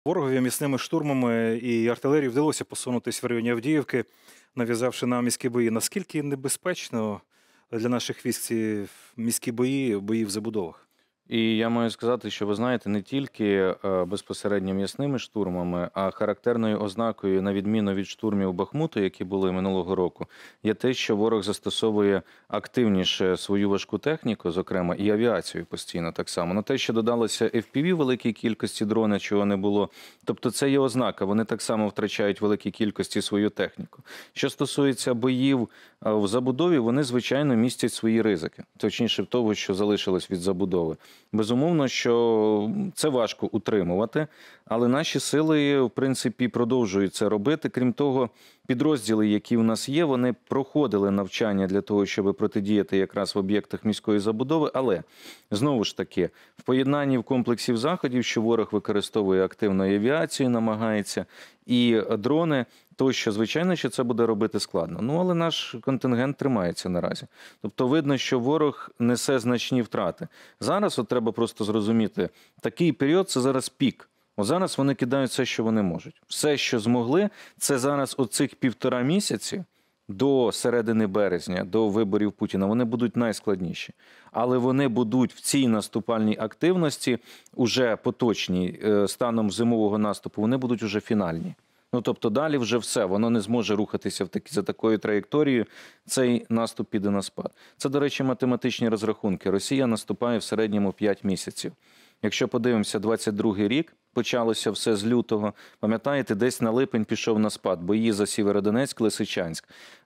Ворогові міцними штурмами і артилерії вдалося посунутись в районі Авдіївки, нав'язавши нам міські бої. Наскільки небезпечно для наших військ ці міські бої, бої в забудовах? І я маю сказати, що ви знаєте, не тільки безпосередньо м'ясними штурмами, а характерною ознакою, на відміну від штурмів Бахмуту, які були минулого року, є те, що ворог застосовує активніше свою важку техніку, зокрема і авіацію постійно так само. На те, що додалося FPV в великій кількості дрона, чого не було. Тобто це є ознака, вони так само втрачають в великій кількості свою техніку. Що стосується боїв в забудові, вони, звичайно, містять свої ризики, точніше того, що залишилось від забудови. Безумовно, що це важко утримувати, але наші сили, в принципі, продовжують це робити. Крім того, підрозділи, які у нас є, вони проходили навчання для того, щоб протидіяти якраз в об'єктах міської забудови. Але, знову ж таки, в поєднанні в комплексів заходів, що ворог використовує активну авіацію, намагається, і дрони, то що, звичайно, що це буде робити складно. Ну, але наш контингент тримається наразі. Тобто видно, що ворог несе значні втрати. Зараз от треба просто зрозуміти, такий період – це зараз пік. От зараз вони кидають все, що вони можуть. Все, що змогли, це зараз оцих 1,5 місяці до середини березня, до виборів Путіна, вони будуть найскладніші. Але вони будуть в цій наступальній активності, уже поточній, станом зимового наступу, вони будуть уже фінальні. Ну, тобто далі вже все, воно не зможе рухатися за такою траєкторією, цей наступ піде на спад. Це, до речі, математичні розрахунки. Росія наступає в середньому 5 місяців. Якщо подивимося, 22-й рік, почалося все з лютого, пам'ятаєте, десь на липень пішов на спад, бої за Сєвєродонецьк, Лисичанськ.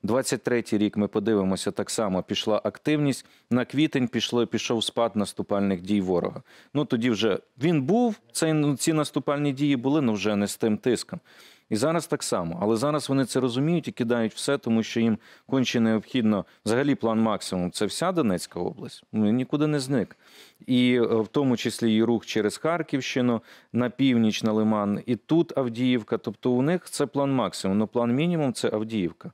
23-й рік ми подивимося, так само пішла активність, на квітень пішов спад наступальних дій ворога. Ну тоді вже він був, ці наступальні дії були, але вже не з тим тиском. І зараз так само. Але зараз вони це розуміють і кидають все, тому що їм конче необхідно, взагалі план максимум – це вся Донецька область, нікуди не зник. І в тому числі і рух через Харківщину, на північ, на Лиман, і тут Авдіївка. Тобто у них це план максимум, але план мінімум – це Авдіївка.